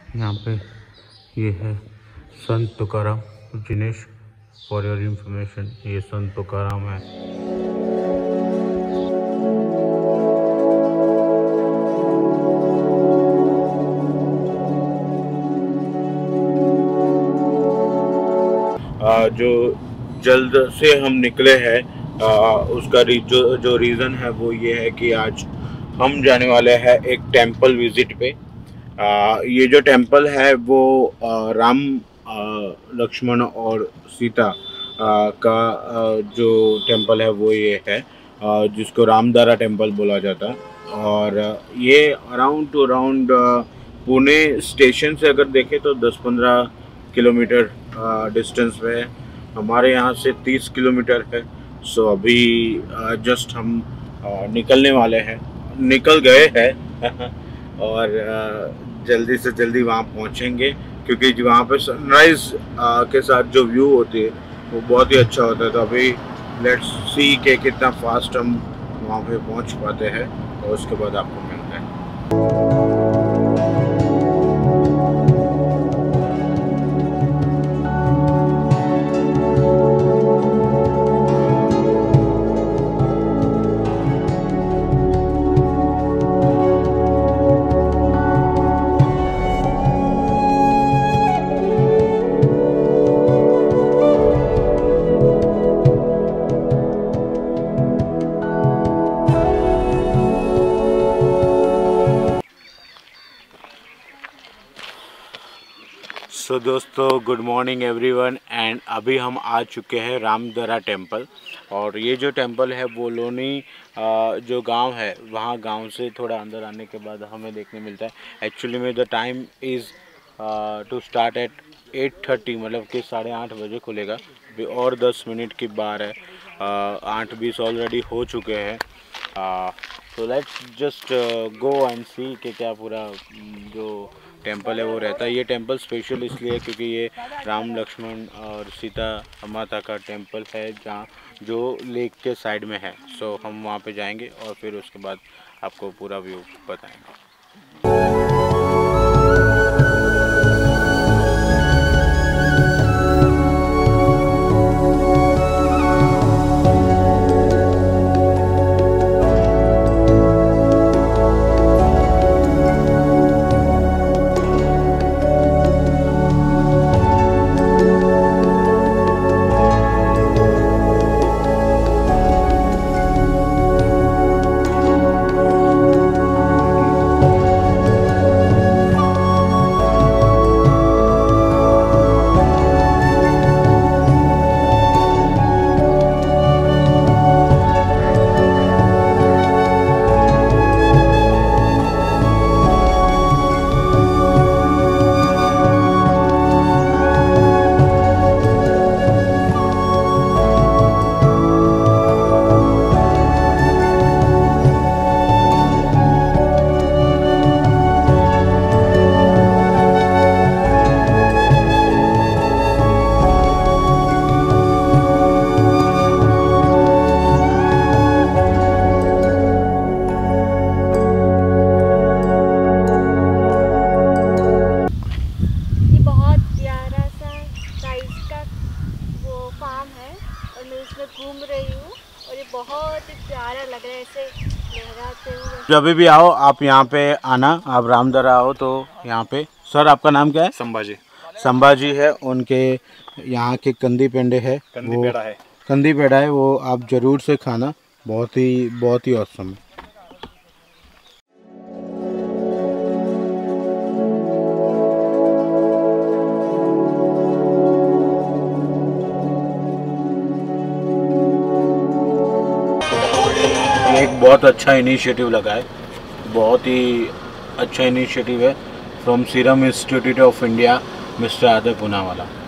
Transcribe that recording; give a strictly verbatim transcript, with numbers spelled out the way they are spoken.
यहाँ पे ये है Sant Tukaram. Jinesh, for your information, ये संत तुकाराम है। आ, जो जल्द से हम निकले हैं, उसका री, जो जो रीज़न है वो ये है कि आज हम जाने वाले हैं एक टेंपल विजिट पे। आ, ये जो टेंपल है वो आ, राम, लक्ष्मण और सीता आ, का आ, जो टेंपल है वो ये है, आ, जिसको रामदरा टेंपल बोला जाता है। और ये around to around Pune station से अगर देखें तो दस पंद्रह किलोमीटर डिस्टेंस पे है। हमारे यहाँ से तीस किलोमीटर है। सो अभी जस्ट हम आ, निकलने वाले हैं, निकल गए हैं और आ, जल्दी से जल्दी वहाँ पहुँचेंगे, क्योंकि वहाँ पे सनराइज़ के साथ जो व्यू होती है वो बहुत ही अच्छा होता है। तो अभी लेट्स सी के कितना फास्ट हम वहाँ पे पहुँच पाते हैं और उसके बाद आपको मिलते हैं। सो so, दोस्तों, गुड मॉर्निंग एवरीवन। एंड अभी हम आ चुके हैं रामदरा टेंपल। और ये जो टेंपल है वो लोनी जो गांव है, वहाँ गांव से थोड़ा अंदर आने के बाद हमें देखने मिलता है। एक्चुअली में the time is to start at eight thirty, मतलब कि साढ़े आठ बजे खुलेगा। और दस मिनट की बार है, आठ बीस ऑलरेडी हो चुके हैं। So let's just go and see कि क्या पूरा जो टेंपल है वो रहता है। ये टेंपल स्पेशल इसलिए है क्योंकि ये राम, लक्ष्मण और सीता माता का टेंपल है, जहाँ जो लेक के साइड में है। सो so, हम वहाँ पे जाएंगे और फिर उसके बाद आपको पूरा व्यू बताएंगे। जब भी आओ आप यहाँ पे आना, आप रामदरा आओ तो यहाँ पे। सर, आपका नाम क्या है? संभाजी। संभाजी है। उनके यहाँ के कंदी पेंडे है, कंदी पेड़ा है, कंदी पेड़ा है, वो आप ज़रूर से खाना। बहुत ही बहुत ही औसम है। एक बहुत अच्छा इनिशिएटिव लगा है, बहुत ही अच्छा इनिशिएटिव है from Serum Institute of India, mister Adar Poonawalla.